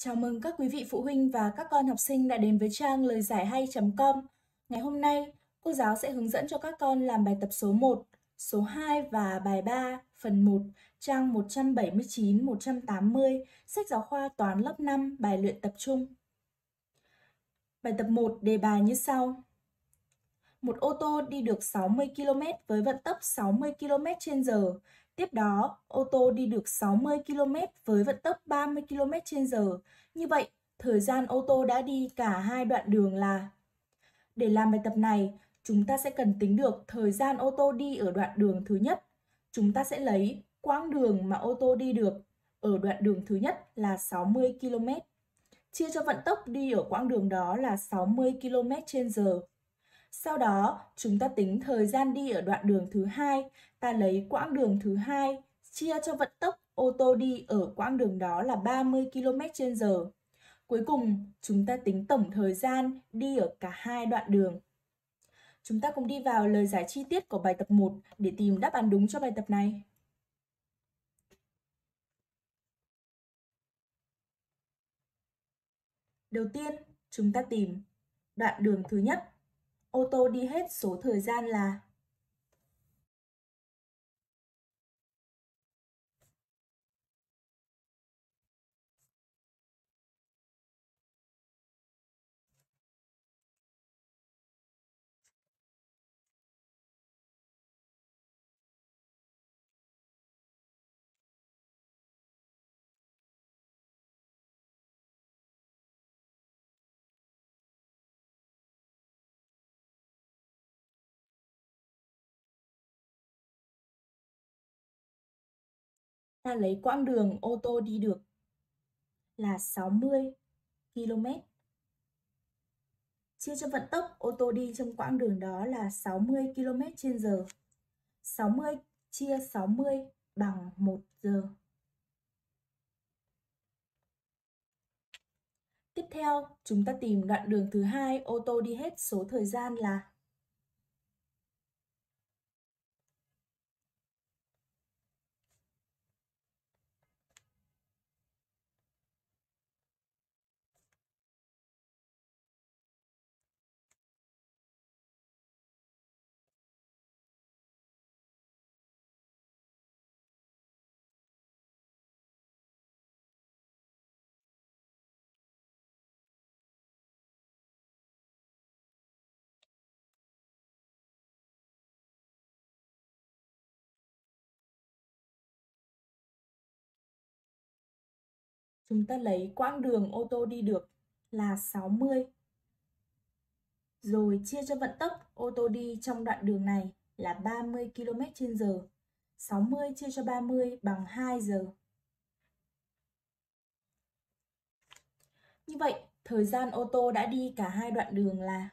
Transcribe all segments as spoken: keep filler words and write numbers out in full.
Chào mừng các quý vị phụ huynh và các con học sinh đã đến với trang lời giải hay chấm com. Ngày hôm nay, cô giáo sẽ hướng dẫn cho các con làm bài tập số một, số hai và bài ba, phần một, trang một trăm bảy mươi chín đến một trăm tám mươi, sách giáo khoa toán lớp năm, bài luyện tập trung. Bài tập một đề bài như sau. Một ô tô đi được sáu mươi ki lô mét với vận tốc sáu mươi ki lô mét trên giờ. Tiếp đó, ô tô đi được sáu mươi ki lô mét với vận tốc ba mươi ki lô mét trên giờ. Như vậy, thời gian ô tô đã đi cả hai đoạn đường là... Để làm bài tập này, chúng ta sẽ cần tính được thời gian ô tô đi ở đoạn đường thứ nhất. Chúng ta sẽ lấy quãng đường mà ô tô đi được ở đoạn đường thứ nhất là sáu mươi ki lô mét. Chia cho vận tốc đi ở quãng đường đó là sáu mươi ki lô mét trên giờ. Sau đó, chúng ta tính thời gian đi ở đoạn đường thứ hai, ta lấy quãng đường thứ hai, chia cho vận tốc ô tô đi ở quãng đường đó là ba mươi ki lô mét trên giờ. Cuối cùng, chúng ta tính tổng thời gian đi ở cả hai đoạn đường. Chúng ta cùng đi vào lời giải chi tiết của bài tập một để tìm đáp án đúng cho bài tập này. Đầu tiên, chúng ta tìm đoạn đường thứ nhất. Ô tô đi hết số thời gian là ta lấy quãng đường ô tô đi được là sáu mươi ki lô mét. Chia cho vận tốc ô tô đi trong quãng đường đó là sáu mươi ki lô mét trên giờ. sáu mươi chia sáu mươi bằng một giờ. Tiếp theo, chúng ta tìm đoạn đường thứ hai, ô tô đi hết số thời gian là chúng ta lấy quãng đường ô tô đi được là sáu mươi. Rồi chia cho vận tốc ô tô đi trong đoạn đường này là ba mươi ki lô mét trên giờ. sáu mươi chia cho ba mươi bằng hai giờ. Như vậy, thời gian ô tô đã đi cả hai đoạn đường là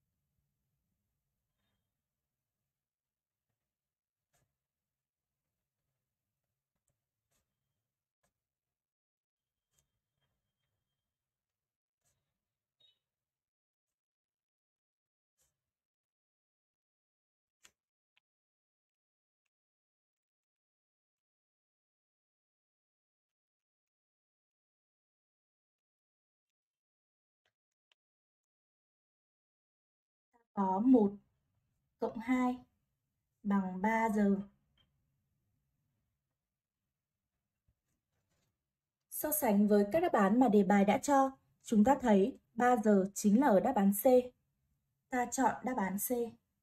có một cộng hai bằng ba giờ. So sánh với các đáp án mà đề bài đã cho, chúng ta thấy ba giờ chính là ở đáp án C. Ta chọn đáp án C.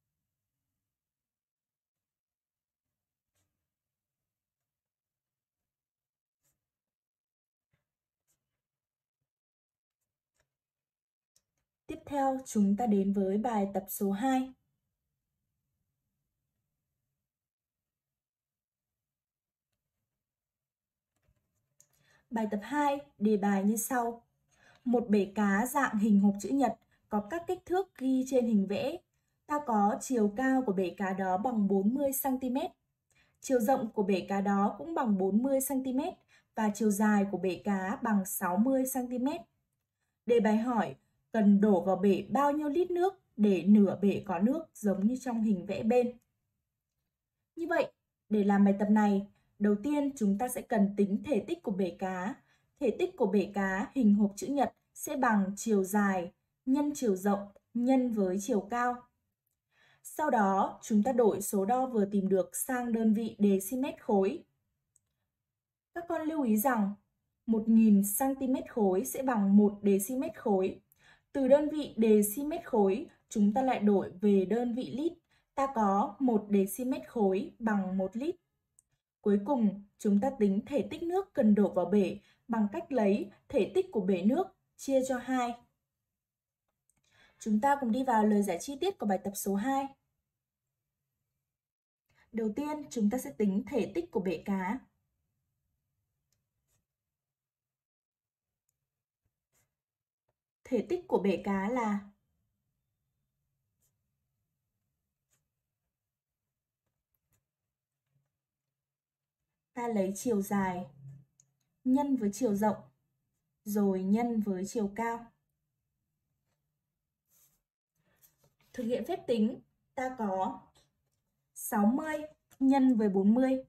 Tiếp theo, chúng ta đến với bài tập số hai. Bài tập hai, đề bài như sau. Một bể cá dạng hình hộp chữ nhật có các kích thước ghi trên hình vẽ. Ta có chiều cao của bể cá đó bằng bốn mươi xăng ti mét. Chiều rộng của bể cá đó cũng bằng bốn mươi xăng ti mét và chiều dài của bể cá bằng sáu mươi xăng ti mét. Đề bài hỏi cần đổ vào bể bao nhiêu lít nước để nửa bể có nước giống như trong hình vẽ bên. Như vậy, để làm bài tập này, đầu tiên chúng ta sẽ cần tính thể tích của bể cá. thể tích của bể cá hình hộp chữ nhật sẽ bằng chiều dài nhân chiều rộng nhân với chiều cao. Sau đó, chúng ta đổi số đo vừa tìm được sang đơn vị dm khối. Các con lưu ý rằng một nghìn xăng-ti mét khối sẽ bằng một dm khối. Từ đơn vị dm khối, chúng ta lại đổi về đơn vị lít. Ta có một dm khối bằng một lít. Cuối cùng, chúng ta tính thể tích nước cần đổ vào bể bằng cách lấy thể tích của bể nước chia cho hai. Chúng ta cùng đi vào lời giải chi tiết của bài tập số hai. Đầu tiên, chúng ta sẽ tính thể tích của bể cá. Thể tích của bể cá là ta lấy chiều dài nhân với chiều rộng rồi nhân với chiều cao. Thực hiện phép tính, ta có sáu mươi nhân với bốn mươi.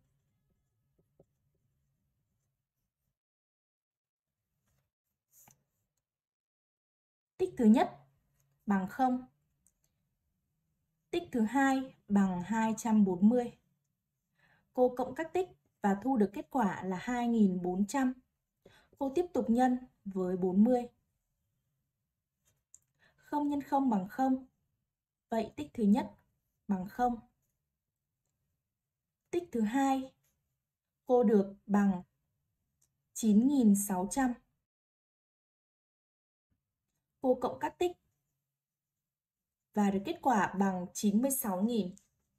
Tích thứ nhất bằng không. Tích thứ hai bằng hai trăm bốn mươi. Cô cộng các tích và thu được kết quả là hai nghìn bốn trăm. Cô tiếp tục nhân với bốn mươi. không nhân không bằng không. Vậy tích thứ nhất bằng không. Tích thứ hai cô được bằng chín nghìn sáu trăm. Cô cộng các tích và được kết quả bằng chín mươi sáu nghìn.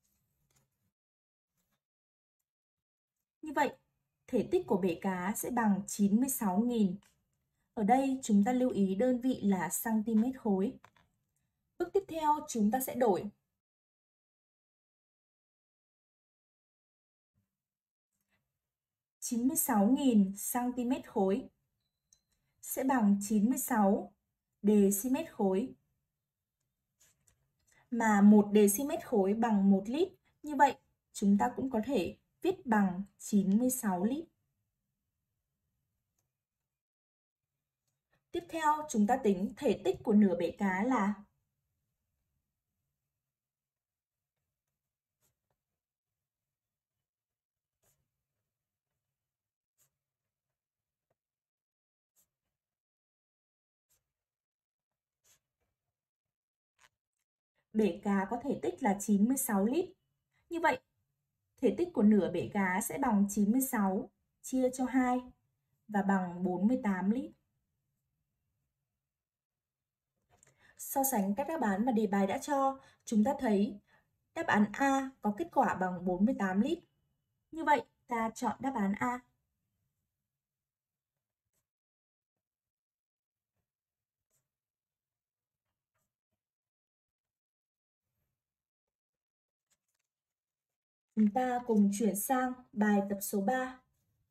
Như vậy, thể tích của bể cá sẽ bằng chín mươi sáu nghìn. Ở đây chúng ta lưu ý đơn vị là cm khối. Bước tiếp theo chúng ta sẽ đổi chín mươi sáu nghìn cm khối sẽ bằng chín mươi sáu dm khối. Mà một dm khối bằng một lít. Như vậy, chúng ta cũng có thể viết bằng chín mươi sáu lít. Tiếp theo, chúng ta tính thể tích của nửa bể cá là bể cá có thể tích là chín mươi sáu lít. Như vậy, thể tích của nửa bể cá sẽ bằng chín mươi sáu chia cho hai và bằng bốn mươi tám lít. So sánh các đáp án mà đề bài đã cho, chúng ta thấy đáp án A có kết quả bằng bốn mươi tám lít. Như vậy, ta chọn đáp án A. Chúng ta cùng chuyển sang bài tập số ba.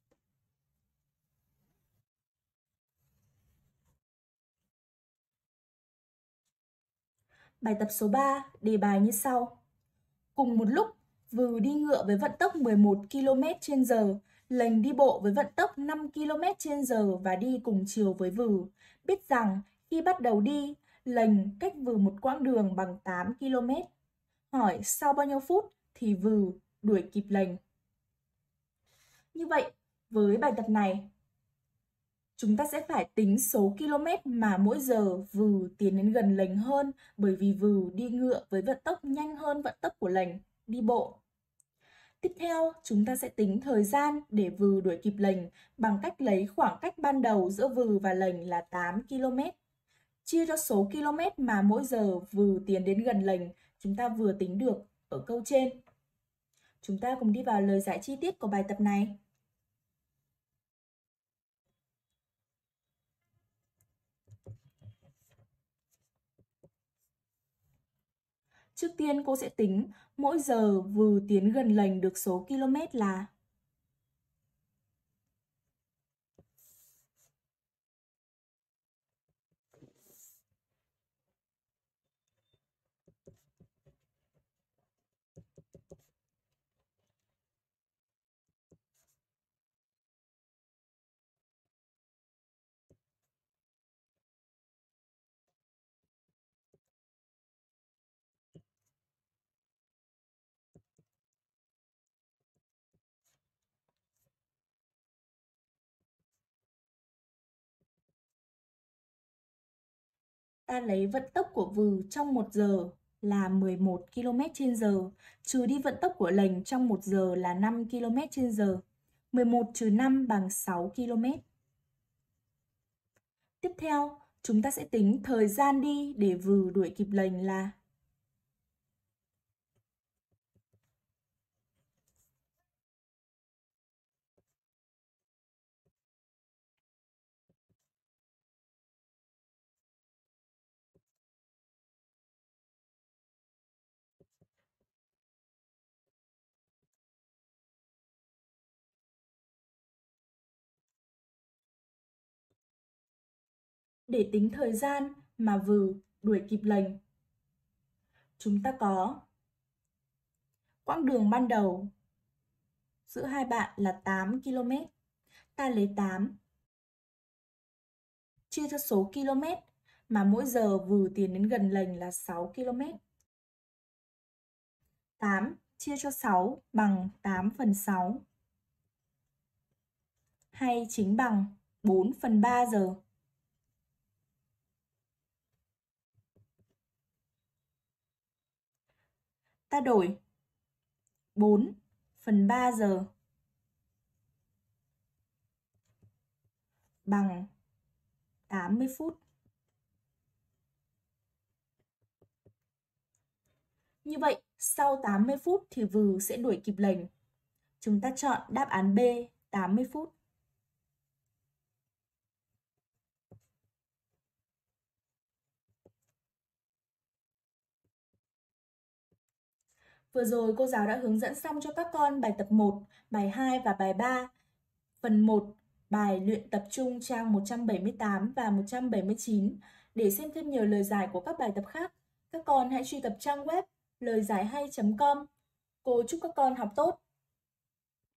Bài tập số ba đề bài như sau. Cùng một lúc, Vừ đi ngựa với vận tốc mười một ki lô mét trên giờ, Lành đi bộ với vận tốc năm ki lô mét trên giờ và đi cùng chiều với Vừ. Biết rằng khi bắt đầu đi, Lành cách Vừ một quãng đường bằng tám ki lô mét. Hỏi sau bao nhiêu phút thì Vừ đuổi kịp Lành. Như vậy, với bài tập này, chúng ta sẽ phải tính số km mà mỗi giờ Vừ tiến đến gần Lành hơn, bởi vì Vừ đi ngựa với vận tốc nhanh hơn vận tốc của Lành đi bộ. Tiếp theo, chúng ta sẽ tính thời gian để Vừ đuổi kịp Lành bằng cách lấy khoảng cách ban đầu giữa Vừ và Lành là tám ki lô mét. Chia cho số km mà mỗi giờ Vừ tiến đến gần Lành, chúng ta vừa tính được ở câu trên. Chúng ta cùng đi vào lời giải chi tiết của bài tập này. Trước tiên cô sẽ tính mỗi giờ Vừ tiến gần Lành được số km là Ta lấy vận tốc của vừ trong một giờ là mười một ki lô mét trên giờ, trừ đi vận tốc của lệnh trong một giờ là năm ki lô mét trên giờ. mười một trừ năm bằng sáu ki lô mét. Tiếp theo, chúng ta sẽ tính thời gian đi để vừ đuổi kịp lệnh là để tính thời gian mà vừ đuổi kịp lệnh. Chúng ta có quãng đường ban đầu giữa hai bạn là tám ki lô mét. Ta lấy tám chia cho số km mà mỗi giờ vừ tiến đến gần lệnh là sáu ki lô mét. tám chia cho sáu bằng tám phần sáu, hay chính bằng bốn phần ba giờ. Ta đổi bốn phần ba giờ bằng tám mươi phút. Như vậy, sau tám mươi phút thì vừ sẽ đuổi kịp lệnh. Chúng ta chọn đáp án B, tám mươi phút. Vừa rồi cô giáo đã hướng dẫn xong cho các con bài tập một, bài hai và bài ba. Phần một, bài luyện tập trung trang một trăm bảy mươi tám và một trăm bảy mươi chín. Để xem thêm nhiều lời giải của các bài tập khác, các con hãy truy cập trang web lời giải hay chấm com. Cô chúc các con học tốt.